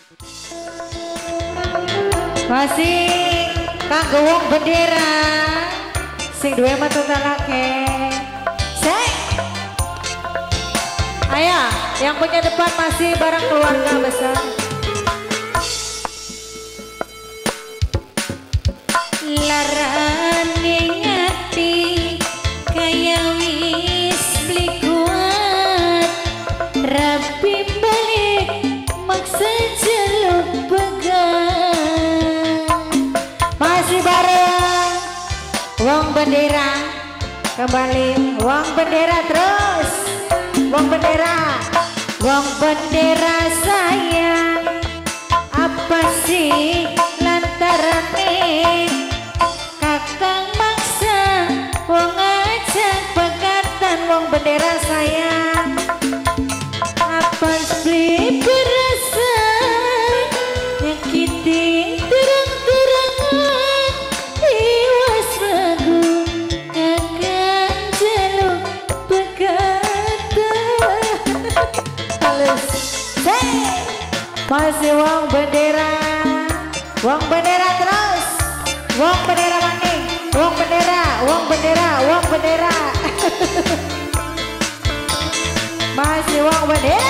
Masih Kang Gewong bendera sing duwe metu talake. Sek. Ayo, yang punya depan masih bareng keluarga besar. Larane ngati kaya wis beli kuat, rapi balik maksa jeluk pegang. Masih bareng wong bendera, kembali wong bendera terus. Wong bendera sayang, apa sih lantarane kakang maksa wong ajak pegatan. Wong bendera sayang, apa sih berasa nyakiti terang-terangan iwas ragu akan jeluk pegatan. Halus masih wong bendera terus. Wong bendera maning, wong bendera masih wong bendera.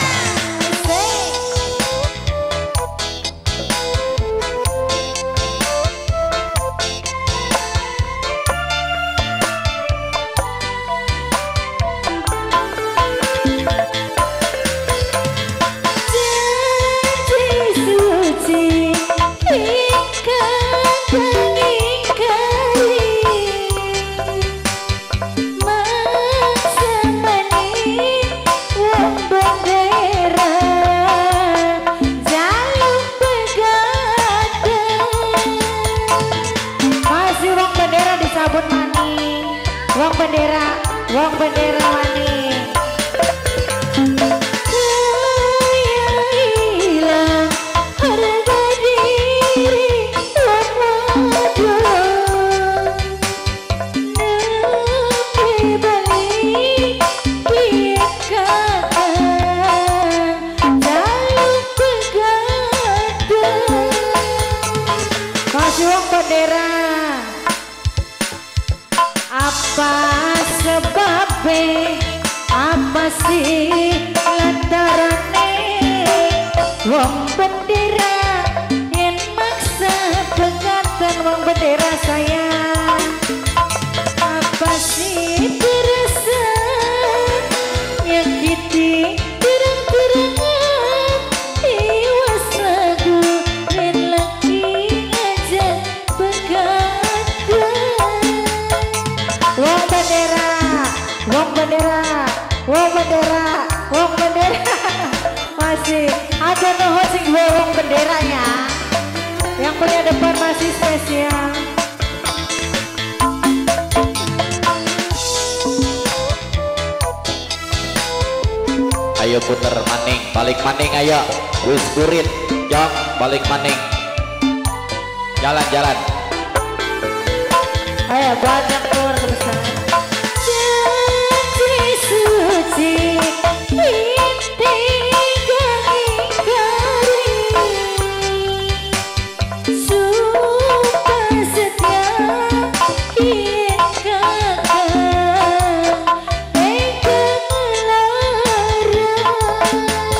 Wong bendera maning. Kaya hilang harga diri Ramadan, nepi balik piekatan jaluk pegatan. Masih wong bendera, apa sebabnya, apa sih lantarane wong bendera yang maksa pegatan. Wong bendera sayang, apa sih berasa nyakiti terang-terangan iwas ragu lain lagi ngajak pegatan. Wong bendera masih ada noho sing wong benderanya. Yang punya depan masih spesial. Ayo puter maning, balik maning ayo. Wis burit, jong balik maning. Jalan-jalan. Ayo banyak keluarga besar. Janji suci inti ingkari, sumpah setia yen kakang ingkang larang.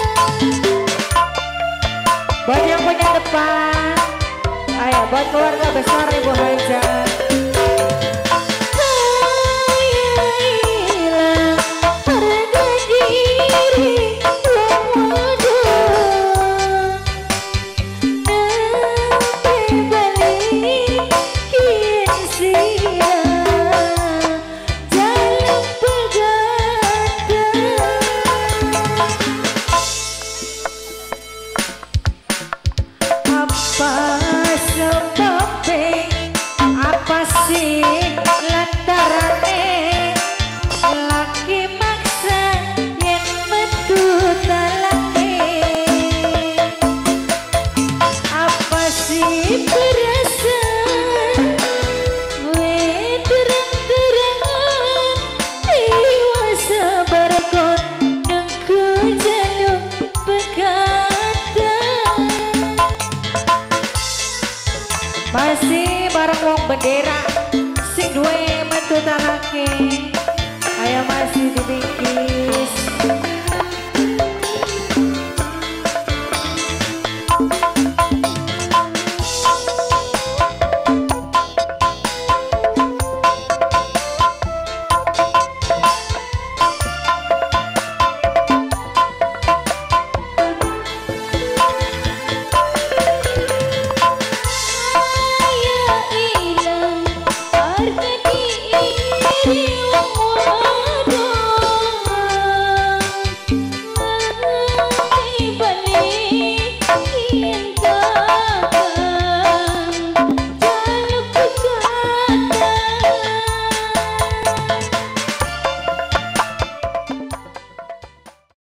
Buat yang punya depan, ayo buat keluarga besar Ibu Haja. Apa sih lantarane laki maksa yang metu talake. Apa sih berasa we terang-terangan iwas berkon nengku jaluk pegatan. Masih bareng wong bendera sing duwe metu tanake. Ayo masih dibingkis.